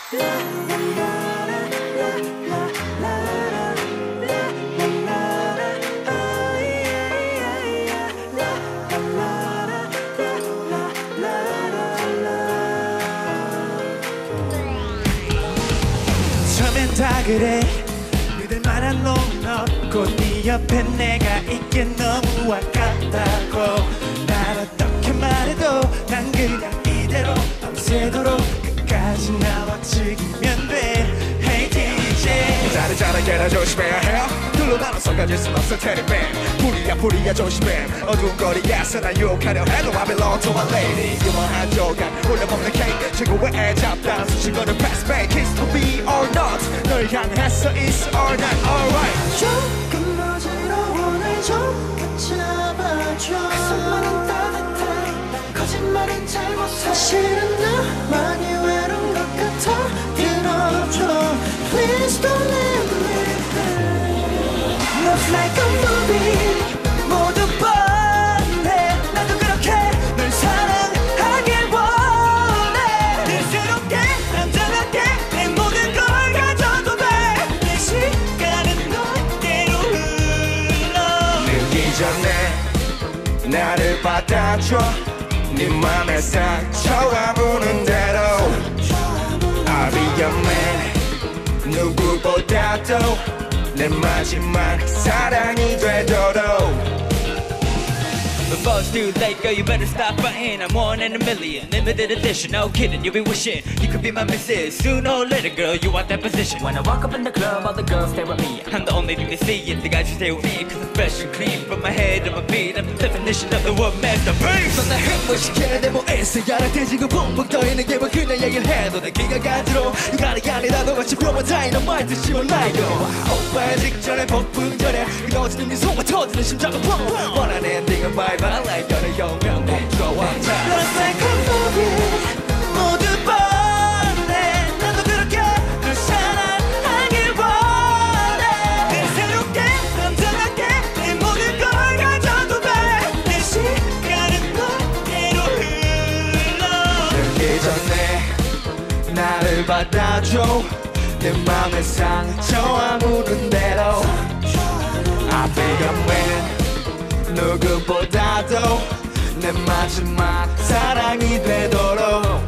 처음엔 다 그래 믿을만한 놈은 없고 네 옆에 내가 있기에 너무 아깝다고 날 어떻게 말해도 난 그냥 이대로 밤새도록 끝까지 나와 즐기면 돼 Hey DJ 자르자르 깨라 조심해야 해 둘로 나눠서 가질 순 없을 테니 불이야 조심해 어두운 거리에서 날 유혹하려 해도 I belong to my lady 유머한 조각 올려먹는 케이크 최고의 애잡단 수식어는 fast back Kiss to be or not 널 향해서 it's or not alright 조금 어지러워 날 좀 붙잡아줘 그 손만은 따뜻해 난 거짓말은 잘 못해 사실은 나 많이 외로운 것 같아 들어줘 Please don't let me down Love like a movie 모두 뻔해 나도 그렇게 널 사랑하길 원해 늘 새롭게 남자답게 내 모든 걸 가져도 돼내 시간은 너대로 흘러 늦기 전에 나를 받아줘 네 맘에 상처가 무는 대로 I'll be your man 누구보다도 내 마지막 사랑이 되도록 Before it's too late, girl, you better stop fighting. I'm one in a million, limited edition, no kidding. You'll be wishing you could be my missus. Sooner or later, girl, you want that position. When I walk up in the club, all the girls stare at me. I'm the only thing they see, and the guys who stay with me. Cause I'm fresh and clean, from my head to my feet. I'm the definition of the word masterpiece. 넌 날 행복시켜 내 몸에서 야릇해지고 붕붕 떠있는 게 뭐 그냥 얘기를 해도 내 귀가 가들어 인간이 아니라 너같이 프로모 다이너마이트 씹어 나이고 오빠의 직전에 폭풍전에 끊어지는 네 속만 터지는 심장은 펑 원하는 엔딩은 바이바이 like 너의 영영 멈춰와 Love like a movie 모두 뻔해 나도 그렇게 널 사랑하길 원해 늘 새롭게 남자답게 내 모든 걸 가져도 돼내 시간은 너대로 흘러 늦기 전에 나를 받아줘 내 맘의 상처와 묻은 대로 I'll be your man 누구보다도 내 마지막 사랑이 되도록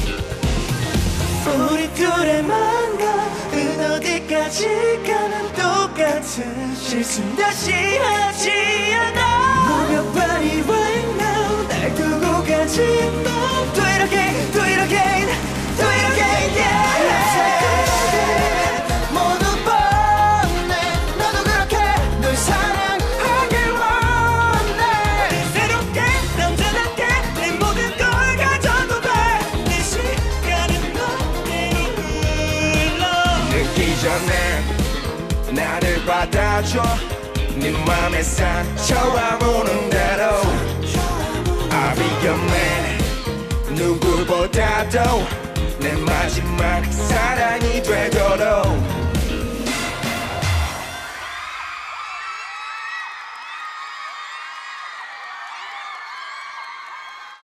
우리 둘의 맘과는 어디까지 가는 똑같은 실수는 다시 하지 않아 Move your body right now 날 두고 가지 마 Do it again, do it again, do it again, yeah 모두 뻔해 나도 그렇게 널 사랑하길 원해 늘 새롭게 남자답게 내 모든 걸 가져도 돼내 시간은 너대로 흘러 늦기 전에 나를 받아줘 네 맘의 상처와 무는 대로 I'll be your man 누구보다도 내 마지막 사랑이 되도록